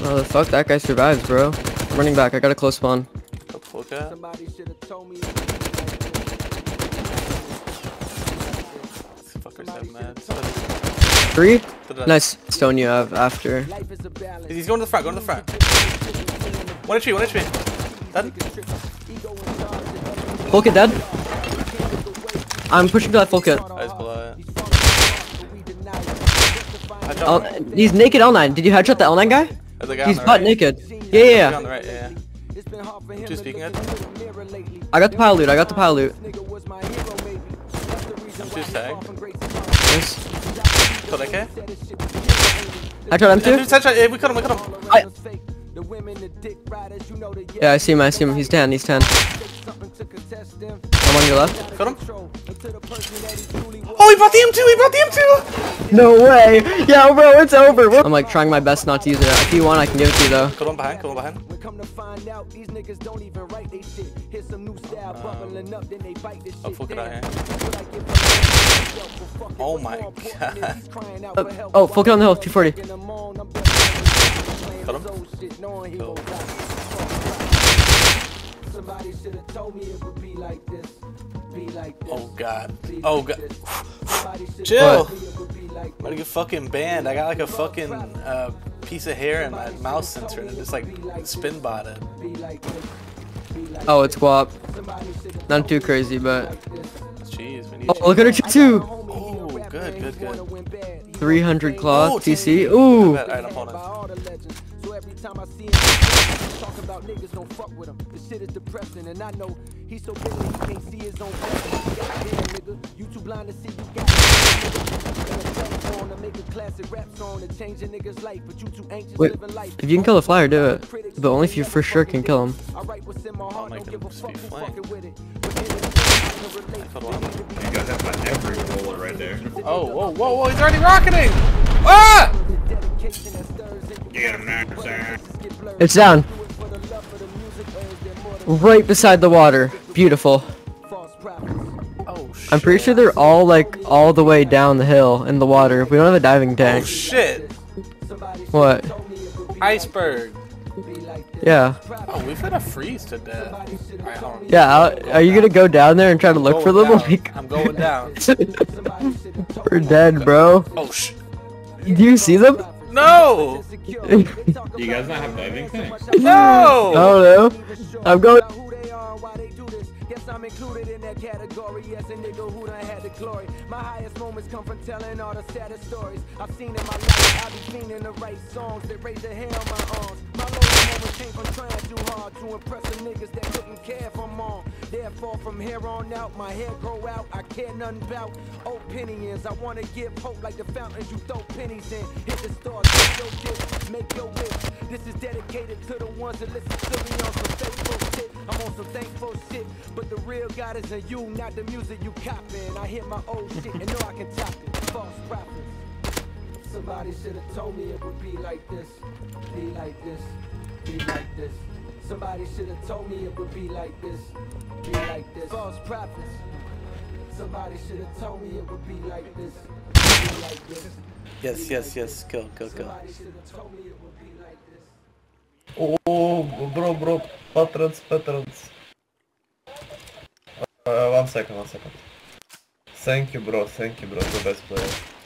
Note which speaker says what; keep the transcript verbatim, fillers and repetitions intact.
Speaker 1: Oh, the fuck, that guy survives, bro. I'm running back, I got a close spawn.
Speaker 2: Look at. Fuckers have mad.
Speaker 1: Three? Nice. Stone you have after.
Speaker 2: He's going to the front, going to the front. One H P, one H P. Dead?
Speaker 1: Full kit dead. I'm pushing to that full kit.
Speaker 2: Eyes below it.
Speaker 1: Oh, he's naked L nine. Did you headshot the L nine guy?
Speaker 2: The guy
Speaker 1: He's
Speaker 2: on the
Speaker 1: butt
Speaker 2: right.
Speaker 1: naked. Yeah, yeah, yeah.
Speaker 2: On the right, yeah. yeah. Two speaking it.
Speaker 1: I got the pile loot. I got the pile loot.
Speaker 2: I'm two tag.
Speaker 1: Nice.
Speaker 2: Killed A K.
Speaker 1: Headshot M two?
Speaker 2: Headshot, yeah, we cut him, we cut him.
Speaker 1: I yeah, I see him, I see him. He's ten, he's ten. I'm on your left.
Speaker 2: Cut him. Oh, he brought the M two, he brought the M two!
Speaker 1: No way! Yeah, bro, it's over. I'm like trying my best not to use it. If you want, I can give it to you though.
Speaker 2: Cut him behind, cut him behind. Um, oh, fuck it out here. Oh my god.
Speaker 1: Uh, oh, full kill on the hill, two forty.
Speaker 2: Cut him. Cool. Oh god. Oh god. Chill! I'm gonna get fucking banned. I got like a fucking uh, piece of hair in my mouse sensor and it just like spin botted.
Speaker 1: Oh, it's guap. Not too crazy, but.
Speaker 2: Jeez, we need
Speaker 1: Oh, look at her too!
Speaker 2: Oh, good, good, good.
Speaker 1: three hundred cloth,
Speaker 2: Oh,
Speaker 1: T C. Ooh!
Speaker 2: Alright, I'm holding.
Speaker 3: About niggas don't fuck with him. This shit is depressing, and I know he's so busy he can't see his own blessing. Goddamn, nigga, you too blind to see you got to make a classic rap song to change a nigga's life, but you too anxious living life.
Speaker 1: If you can kill a flyer, do it. But only if you for sure can kill him.
Speaker 2: I'll make them just be flamed.
Speaker 4: You guys have my every roller right there.
Speaker 2: Oh, whoa, whoa, whoa, he's already rocketing! Ah!
Speaker 4: Get him now, sir.
Speaker 1: It's down. Right beside the water. Beautiful.
Speaker 2: Oh, shit.
Speaker 1: I'm pretty sure they're all like all the way down the hill in the water. We don't have a diving
Speaker 2: Oh,
Speaker 1: tank.
Speaker 2: shit!
Speaker 1: What?
Speaker 2: Iceberg!
Speaker 1: Yeah.
Speaker 2: Oh, we've had a freeze to death. Alright, hold on.
Speaker 1: Yeah, I'll- are you gonna go down there and try to
Speaker 2: I'm
Speaker 1: look for
Speaker 2: going
Speaker 1: them?
Speaker 2: down.
Speaker 1: Like,
Speaker 2: I'm going down.
Speaker 1: we're dead, bro.
Speaker 2: Oh, sh-
Speaker 1: Do you see them?
Speaker 2: No!
Speaker 4: Do you guys not have diving tanks?
Speaker 2: No!
Speaker 1: Oh no. I'm going.
Speaker 3: I'm included in that category as a nigga who done had the glory. My highest moments come from telling all the saddest stories I've seen in my life. I be cleaning the right songs that raise the hair on my arms. My lowest moments came from trying too hard to impress the niggas that couldn't care for mom. Therefore, from here on out, my hair grow out. I care nothing about opinions. I wanna give hope like the fountains you throw pennies in. Hit the stars, make your dip, make your wish. This is dedicated to the ones that listen to me on some faithful shit. I'm on some thankful shit, but the real God is in you, not the music you copying. I hear my old shit and know I can top it. False prophets. Somebody should have told me it would be like this, be like this, be like this. Somebody should have told me it would be like this, be like this. False prophets. Somebody should have told me it would be like this, be like this.
Speaker 2: Yes, yes, yes. Kill, kill, kill.
Speaker 3: Somebody should have told me it would be like this.
Speaker 4: Oh, bro, bro, patrons, patrons. Uh, one second, one second. Thank you, bro. Thank you, bro. The best player.